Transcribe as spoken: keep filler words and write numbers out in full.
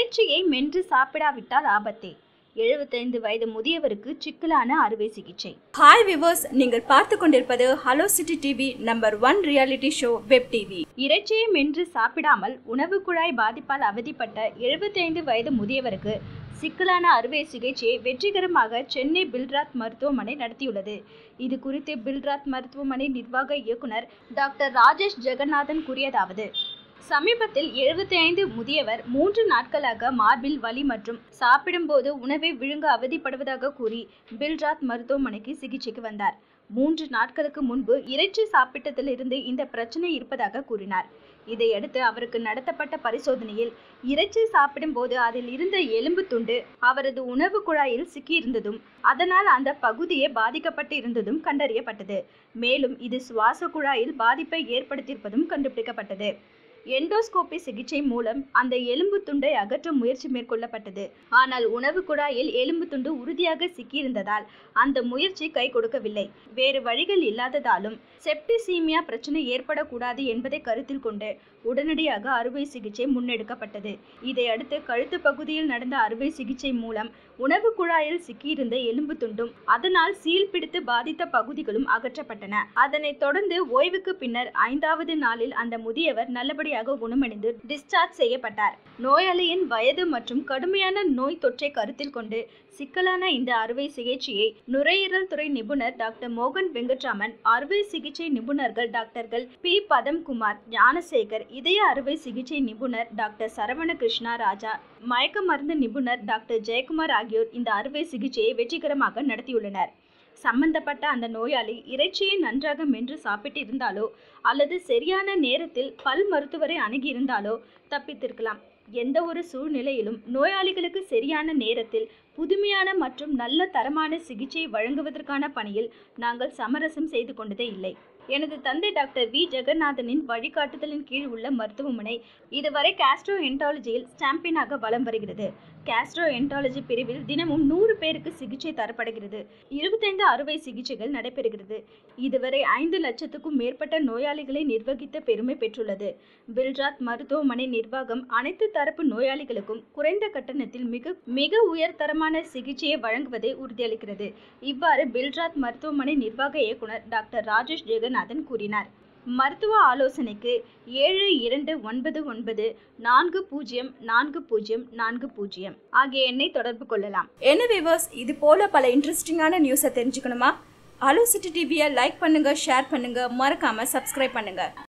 இறைச்சியை மென்று சாப்பிடாவிட்டால் ஆபத்தே. எழுபத்தைந்து வயது முதியவருக்கு சிக்கலான அறுவை சிகிச்சை. ஹாய் விவர்ஸ், நீங்கள் பார்த்து கொண்டிருப்பது hello city TV, number one reality show web TV. இறைச்சியை மென்று சாப்பிடாமல் உணவு குழாய் பாதிப்பால் அவதிப்பட்ட எழுபத்தைந்து வயது முதியவருக்கு சிக்கலான அறுவை சிகிச்சையை வெற்றிகரமாக சென்னை பில்ராத் மருத்துவமனை நடத்தியுள்ளது. இது குறித்து பில்ராத் மருத்துவமனை நிர்வாக இயக்குனர் டாக்டர் ராஜேஷ் ஜெகநாதன் கூறியதாவது: சமீபத்தில் எழுபத்தி ஐந்து முதியவர் மூன்று நாட்களாக மார்பில் வலி மற்றும் சாப்பிடும்போது உணவை விழுங்க அவதிப்படுவதாக கூறி பில்ராத் மருத்துவமனைக்கு சிகிச்சைக்கு வந்தார். மூன்று நாட்களுக்கு முன்பு இறைச்சி சாப்பிட்டதிலிருந்து இந்த பிரச்சனை இருப்பதாக கூறினார். இதையடுத்து அவருக்கு நடத்தப்பட்ட பரிசோதனையில் இறைச்சி சாப்பிடும்போது அதில் இருந்த எலும்பு துண்டு அவரது உணவு குழாயில் சிக்கியிருந்ததும் அதனால் அந்த பகுதியே பாதிக்கப்பட்டு இருந்ததும் கண்டறியப்பட்டது. மேலும் இது சுவாச குழாயில் பாதிப்பை ஏற்படுத்தியிருப்பதும் கண்டுபிடிக்கப்பட்டது. எண்டோஸ்கோபி சிகிச்சை மூலம் அந்த எலும்பு துண்டை அகற்ற முயற்சி மேற்கொள்ளப்பட்டது. ஆனால் உணவு குழாயில் எலும்பு துண்டு உறுதியாக சிக்கியிருந்ததால் அந்த முயற்சி கை கொடுக்கவில்லை. வேறு வழிகள் இல்லாததாலும் செப்டிசீமியா பிரச்சனை ஏற்படக்கூடாது என்பதை கருத்தில் கொண்டு உடனடியாக அறுவை சிகிச்சை முன்னெடுக்கப்பட்டது. இதையடுத்து கழுத்து பகுதியில் நடந்த அறுவை சிகிச்சை மூலம் உணவு குழாயில் சிக்கியிருந்த எலும்பு துண்டும் அதனால் சீல் பிடித்து பாதித்த பகுதிகளும் அகற்றப்பட்டன. அதனைத் தொடர்ந்து ஓய்வுக்கு பின்னர் ஐந்தாவது நாளில் அந்த முதியவர் நல்லபடியாக குணமடைந்து டிஸ்சார்ஜ் செய்யப்பட்டார். நோயாளியின் வயது மற்றும் கடுமையான நோய் தொற்றை கருத்தில் கொண்டு சிக்கலான இந்த அறுவை சிகிச்சையை நுரையீரல் துறை நிபுணர் டாக்டர் மோகன் வெங்கட்ராமன், அறுவை சிகிச்சை நிபுணர்கள் டாக்டர்கள் பி பதம்குமார், ஞானசேகர், இதய அறுவை சிகிச்சை நிபுணர் டாக்டர் சரவண கிருஷ்ணா ராஜா, மயக்க மருந்து நிபுணர் டாக்டர் ஜெயக்குமார் ஆகியோர் இந்த அறுவை சிகிச்சையை வெற்றிகரமாக நடத்தியுள்ளனர். சம்பந்தப்பட்ட அந்த நோயாளி இறைச்சியை நன்றாக மென்று சாப்பிட்டு இருந்தாலோ அல்லது சரியான நேரத்தில் பல் மருத்துவரை அணுகியிருந்தாலோ தப்பித்திருக்கலாம். எந்த ஒரு சூழ்நிலையிலும் நோயாளிகளுக்கு சரியான நேரத்தில் புதுமையான மற்றும் நல்ல தரமான சிகிச்சை வழங்குவதற்கான பணியில் நாங்கள் சமரசம் செய்து கொண்டதே இல்லை. எனது தந்தை டாக்டர் வி ஜெகநாதனின் வழிகாட்டுதலின் கீழ் உள்ள மருத்துவமனை இதுவரை கேஸ்ட்ரோ என்டாலஜியில் சாம்பியனாக வலம் வருகிறது. கேஸ்ட்ரோ என்டாலஜி பிரிவில் தினமும் நூறு பேருக்கு சிகிச்சை தரப்படுகிறது. இருபத்தைந்து அறுவை சிகிச்சைகள் நடைபெறுகிறது. இதுவரை ஐந்து லட்சத்துக்கும் மேற்பட்ட நோயாளிகளை நிர்வகித்த பெருமை பெற்றுள்ளது. பில்ராத் மருத்துவமனை நிர்வாகம் அனைத்து தரப்பு நோயாளிகளுக்கும் குறைந்த கட்டணத்தில் மிக மிக உயர்தரமான சிகிச்சையை வழங்குவதை உறுதியளிக்கிறது. இவ்வாறு பில்ராத் மருத்துவமனை நிர்வாக இயக்குனர் டாக்டர் ராஜேஷ் ஜெகநாதன் கூறினார். மருத்துவ ஆலோசனைக்கு ஏழு இரண்டு ஒன்பது ஒன்பது நான்கு பூஜ்ஜியம் நான்கு பூஜ்ஜியம் நான்கு பூஜ்ஜியம் ஆகிய எண்ணை தொடர்பு கொள்ளலாம். என்ன விவர்ஸ், இது போல பல இன்ட்ரெஸ்டிங்கான நியூஸை தெரிஞ்சுக்கணுமா? ஹலோ சிட்டி டிவியை லைக் பண்ணுங்க, ஷேர் பண்ணுங்க, மறக்காம சப்ஸ்கிரைப் பண்ணுங்க.